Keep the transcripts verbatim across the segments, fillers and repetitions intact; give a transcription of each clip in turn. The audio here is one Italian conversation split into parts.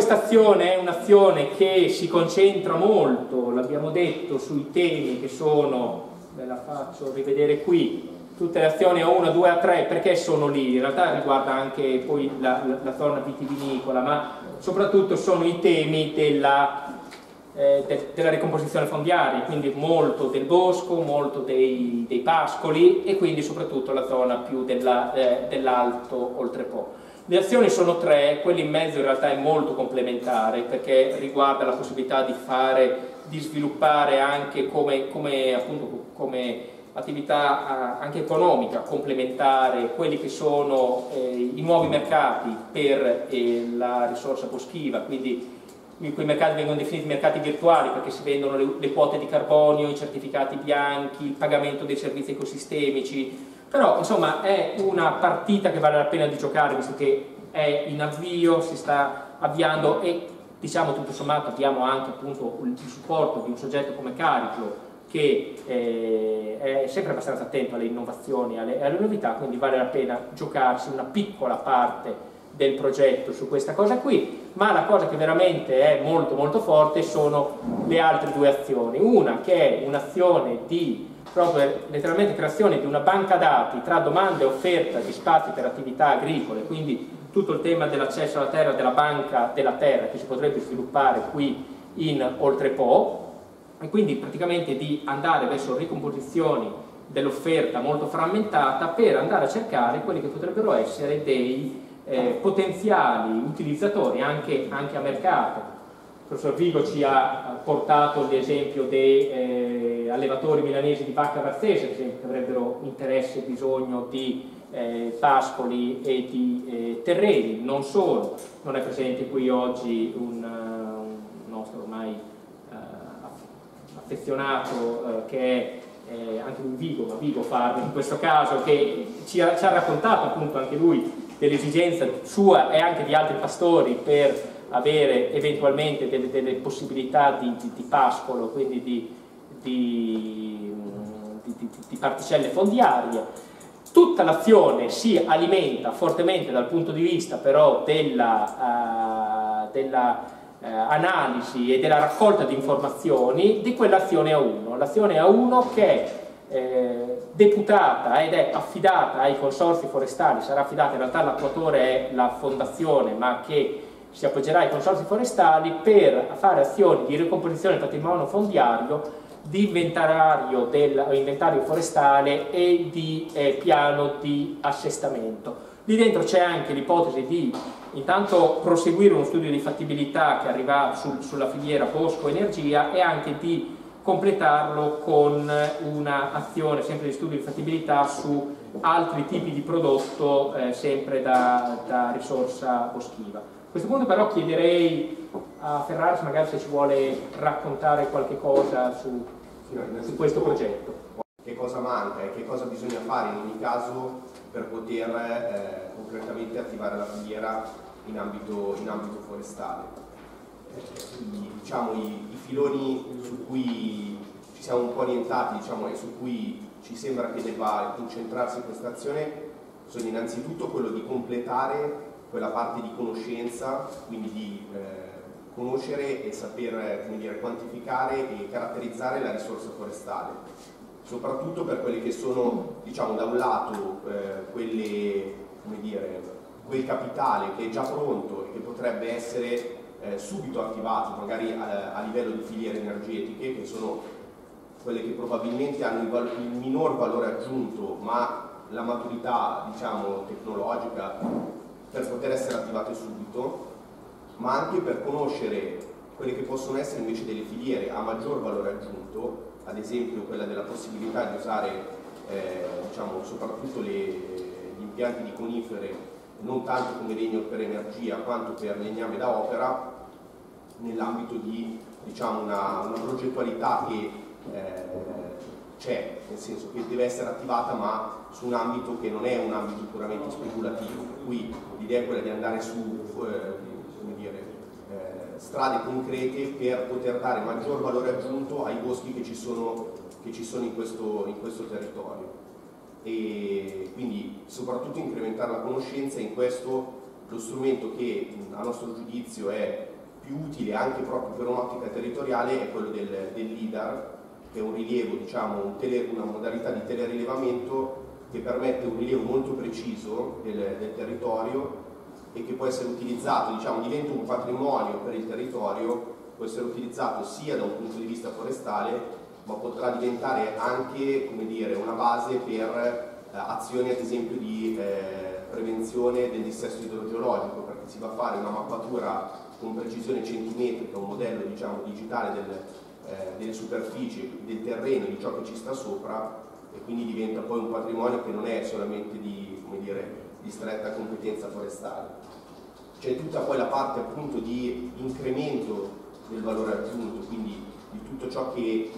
questa azione è un'azione che si concentra molto, l'abbiamo detto, sui temi che sono, ve la faccio rivedere qui, tutte le azioni A uno, A due, A tre, perché sono lì? In realtà riguarda anche poi la, la, la zona vitivinicola, ma soprattutto sono i temi della, eh, de, della ricomposizione fondiaria, quindi molto del bosco, molto dei, dei pascoli e quindi soprattutto la zona più della, eh, dell'alto oltrepo. Le azioni sono tre, quella in mezzo in realtà è molto complementare perché riguarda la possibilità di fare, di sviluppare anche come, come, appunto, come attività anche economica complementare quelli che sono eh, i nuovi mercati per eh, la risorsa boschiva, quindi quei mercati vengono definiti mercati virtuali perché si vendono le, le quote di carbonio, i certificati bianchi, il pagamento dei servizi ecosistemici. Però insomma è una partita che vale la pena di giocare visto che è in avvio, si sta avviando e diciamo tutto sommato abbiamo anche appunto il supporto di un soggetto come Cariclo che eh, è sempre abbastanza attento alle innovazioni e alle, alle novità, quindi vale la pena giocarsi una piccola parte del progetto su questa cosa qui, ma la cosa che veramente è molto molto forte sono le altre due azioni. Una che è un'azione di proprio letteralmente creazione di una banca dati tra domanda e offerta di spazi per attività agricole, quindi tutto il tema dell'accesso alla terra, della banca della terra che si potrebbe sviluppare qui in Oltrepo e quindi praticamente di andare verso ricomposizioni dell'offerta molto frammentata per andare a cercare quelli che potrebbero essere dei eh, potenziali utilizzatori anche, anche a mercato. Il professor Vigo ci ha portato l'esempio dei eh, allevatori milanesi di vacca varzese, ad esempio, che avrebbero interesse e bisogno di eh, pascoli e di eh, terreni, non solo. Non è presente qui oggi un, un nostro ormai eh, affezionato eh, che è eh, anche lui Vigo, ma Vigo Farm in questo caso, che ci ha, ci ha raccontato appunto anche lui dell'esigenza sua e anche di altri pastori per avere eventualmente delle, delle possibilità di, di, di pascolo, quindi di, di, di, di particelle fondiarie. Tutta l'azione si alimenta fortemente dal punto di vista però della, uh, della uh, analisi e della raccolta di informazioni di quell'azione A uno. L'azione A uno che è eh, deputata ed è affidata ai consorzi forestali, sarà affidata, in realtà l'attuatore è la fondazione, ma che si appoggerà ai consorzi forestali per fare azioni di ricomposizione del patrimonio fondiario, di inventario, del, inventario forestale e di eh, piano di assestamento. Lì dentro c'è anche l'ipotesi di intanto proseguire uno studio di fattibilità che arriva sul, sulla filiera bosco-energia e anche di completarlo con un'azione sempre di studio di fattibilità su altri tipi di prodotto eh, sempre da, da risorsa boschiva. A questo punto però chiederei a Ferraris magari se ci vuole raccontare qualche cosa su, no, su questo progetto. Che cosa manca e che cosa bisogna fare in ogni caso per poter eh, concretamente attivare la filiera in ambito, in ambito forestale. I, diciamo, i, i filoni su cui ci siamo un po' orientati, diciamo, e su cui ci sembra che debba concentrarsi questa azione sono innanzitutto quello di completare quella parte di conoscenza, quindi di eh, conoscere e saper come dire, quantificare e caratterizzare la risorsa forestale, soprattutto per quelle che sono, diciamo, da un lato eh, quelle, come dire, quel capitale che è già pronto e che potrebbe essere eh, subito attivato magari a, a livello di filiere energetiche, che sono quelle che probabilmente hanno il, val il minor valore aggiunto, ma la maturità, diciamo, tecnologica per poter essere attivate subito, ma anche per conoscere quelle che possono essere invece delle filiere a maggior valore aggiunto, ad esempio quella della possibilità di usare eh, diciamo, soprattutto le, gli impianti di conifere non tanto come legno per energia quanto per legname da opera, nell'ambito di diciamo, una, una progettualità che eh, c'è, nel senso che deve essere attivata ma su un ambito che non è un ambito puramente speculativo, per cui l'idea è quella di andare su eh, come dire, eh, strade concrete per poter dare maggior valore aggiunto ai boschi che ci sono, che ci sono in, questo, in questo territorio, e quindi soprattutto incrementare la conoscenza in questo lo strumento che a nostro giudizio è più utile anche proprio per un'ottica territoriale è quello del, del LIDAR, che è un rilievo, diciamo, un tele, una modalità di telerilevamento che permette un rilievo molto preciso del, del territorio e che può essere utilizzato, diciamo, diventa un patrimonio per il territorio, può essere utilizzato sia da un punto di vista forestale, ma potrà diventare anche, come dire, una base per eh, azioni ad esempio di eh, prevenzione del dissesto idrogeologico, perché si va a fare una mappatura con precisione centimetrica, un modello, diciamo, digitale del, eh, delle superfici, del terreno, di ciò che ci sta sopra, e quindi diventa poi un patrimonio che non è solamente di, come dire, di stretta competenza forestale. C'è tutta poi la parte appunto di incremento del valore aggiunto, quindi di tutto ciò che,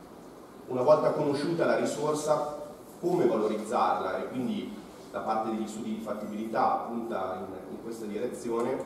una volta conosciuta la risorsa, come valorizzarla, e quindi la parte degli studi di fattibilità punta in, in questa direzione,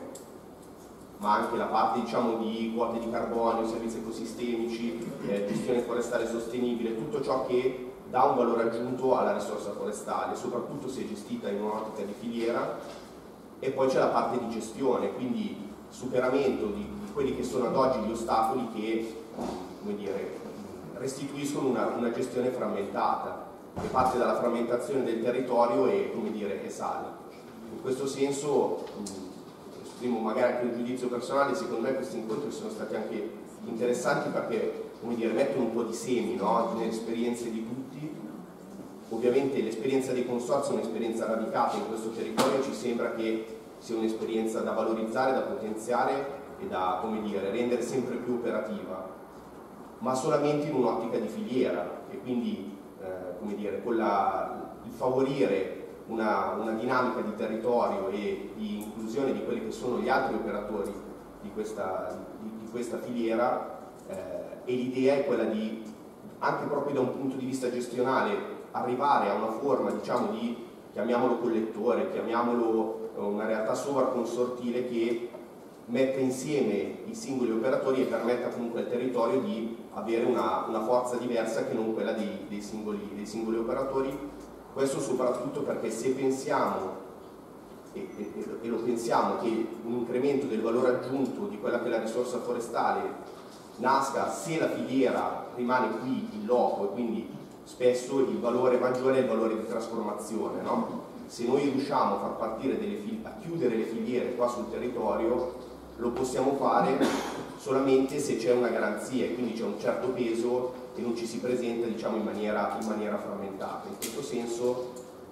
ma anche la parte, diciamo, di quote di carbonio, servizi ecosistemici, eh, gestione forestale sostenibile, tutto ciò che dà un valore aggiunto alla risorsa forestale, soprattutto se gestita in un'ottica di filiera. E poi c'è la parte di gestione, quindi superamento di, di quelli che sono ad oggi gli ostacoli che, come dire, restituiscono una, una gestione frammentata, che parte dalla frammentazione del territorio e, come dire, e sale. In questo senso, mh, esprimo magari anche un giudizio personale, secondo me questi incontri sono stati anche interessanti perché, come dire, mettono un po' di semi, no? Nelle esperienze di tutti. Ovviamente l'esperienza dei consorzi è un'esperienza radicata in questo territorio, ci sembra che sia un'esperienza da valorizzare, da potenziare e da, come dire, rendere sempre più operativa, ma solamente in un'ottica di filiera, e quindi eh, come dire, con la, il favorire una, una dinamica di territorio e di inclusione di quelli che sono gli altri operatori di questa, di, di questa filiera, eh, e l'idea è quella di, anche proprio da un punto di vista gestionale, arrivare a una forma, diciamo, di, chiamiamolo collettore, chiamiamolo una realtà sovraconsortile che metta insieme i singoli operatori e permetta comunque al territorio di avere una, una forza diversa che non quella dei, dei, singoli, dei singoli operatori. Questo soprattutto perché se pensiamo, e, e, e lo pensiamo, che un incremento del valore aggiunto di quella che è la risorsa forestale nasca se la filiera rimane qui in loco, e quindi spesso il valore maggiore è il valore di trasformazione, no? Se noi riusciamo a far partire delle a chiudere le filiere qua sul territorio, lo possiamo fare solamente se c'è una garanzia e quindi c'è un certo peso e non ci si presenta, diciamo, in maniera, in maniera frammentata. In questo senso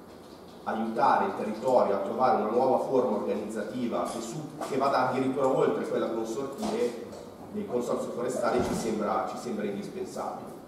aiutare il territorio a trovare una nuova forma organizzativa che, su, che vada addirittura oltre quella consortile del consorzio forestale ci sembra, ci sembra indispensabile.